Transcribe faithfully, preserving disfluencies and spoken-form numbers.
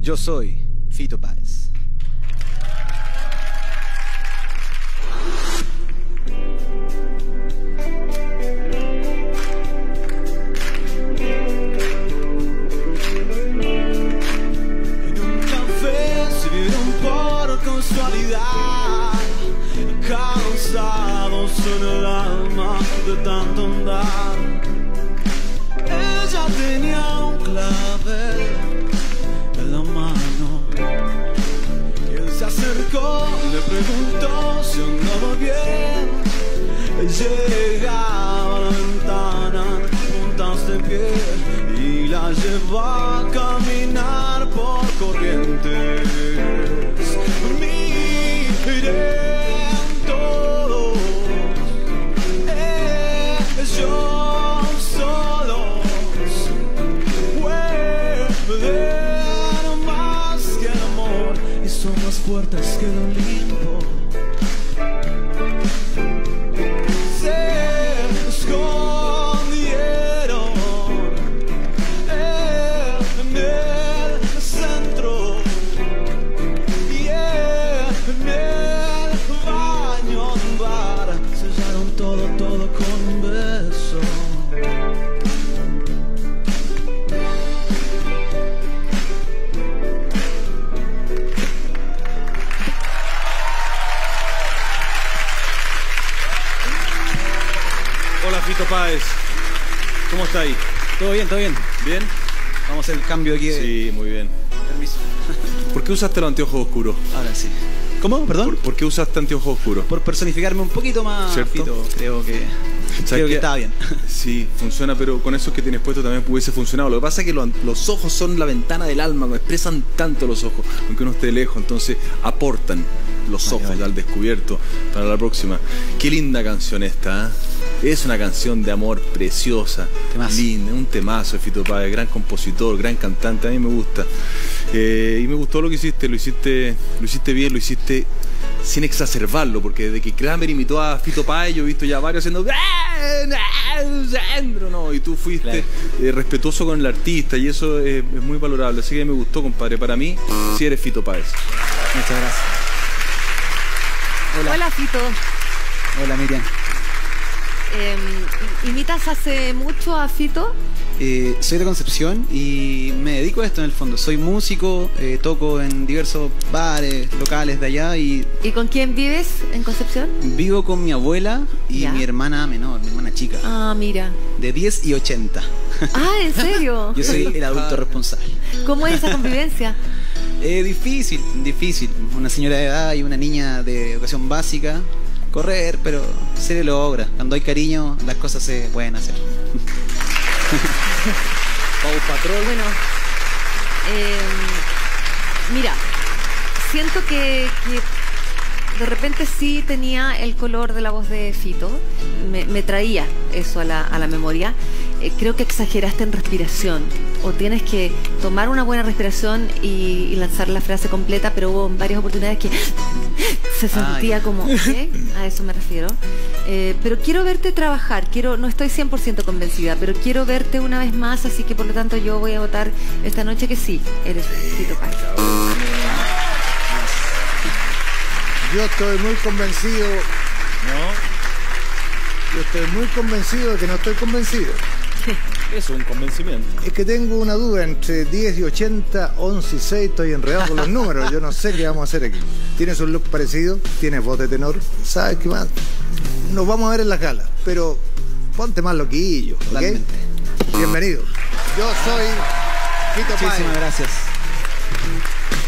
Yo soy Fito Páez. En un café se vieron por casualidad, cansados en el alma de tanto andar. Ella tenía un clavel en la mano y él se acercó y le preguntó si andaba bien. Llegaba a la ventana, puntas de pie, y la llevó a caminar por Corrientes. Miré todos ellos solos, pueden más que el amor y son más fuertes que el Olimpo. Se escondieron en el centro y en el baño de un bar. Sellaron todo, todo con un beso. Hola Fito Páez, ¿cómo está ahí? Todo bien, todo bien. ¿Bien? Vamos a hacer el cambio aquí de... Sí, muy bien. Permiso. ¿Por qué usaste los anteojos oscuros? Ahora sí. ¿Cómo? ¿Perdón? ¿Por, por qué usaste anteojos oscuros? Por personificarme un poquito más, ¿Cierto? Fito. Creo que, creo que que estaba bien. Sí, funciona, pero con esos que tienes puesto también hubiese funcionado. Lo que pasa es que lo, los ojos son la ventana del alma, expresan tanto los ojos, aunque uno esté lejos, entonces aportan los Vale, ojos vale. al descubierto para la próxima. Qué linda canción esta, ¿eh? Es una canción de amor preciosa, Temazo. linda, un temazo de Fito Páez, gran compositor, gran cantante, a mí me gusta. Eh, y me gustó lo que hiciste, lo hiciste, lo hiciste bien, lo hiciste sin exacerbarlo, porque desde que Kramer imitó a Fito Páez yo he visto ya varios haciendo no, y tú fuiste Claro. eh, respetuoso con el artista y eso es, es muy valorable, así que me gustó, compadre. Para mí, sí eres Fito Páez. Muchas gracias. Hola. Hola, Fito. Hola, Miriam. Eh, ¿Imitas hace mucho a Fito? Eh, soy de Concepción y me dedico a esto en el fondo. Soy músico, eh, toco en diversos bares, locales de allá y ¿Y con quién vives en Concepción? vivo con mi abuela y Ya. mi hermana menor, mi hermana chica, Ah, mira. de diez y ochenta. Ah, ¿en serio? Yo soy el adulto responsable. ¿Cómo es esa convivencia? Eh, difícil, difícil. Una señora de edad y una niña de educación básica. Correr, pero se le logra. Cuando hay cariño, las cosas se pueden hacer. Pau Patrol. Bueno, eh, mira, siento que, que de repente sí tenía el color de la voz de Fito, me, me traía eso a la, a la memoria. Eh, creo que exageraste en respiración, o tienes que tomar una buena respiración y, y lanzar la frase completa, pero hubo varias oportunidades que se sentía Ay. como, ¿eh? A eso me refiero. Eh, pero quiero verte trabajar, quiero, no estoy cien por ciento convencida, pero quiero verte una vez más, así que por lo tanto yo voy a votar esta noche que sí, eres Fito Páez. Yo estoy muy convencido, ¿No? yo estoy muy convencido de que no estoy convencido. Eso es un convencimiento. Es que tengo una duda entre diez y ochenta, once y seis, estoy enredado con los números, yo no sé qué vamos a hacer aquí. Tienes un look parecido, tienes voz de tenor, ¿sabes qué más? Nos vamos a ver en las galas, pero ponte más loquillo, ¿ok? Totalmente. Bienvenido. Yo soy Fito Páez. Muchísimas gracias.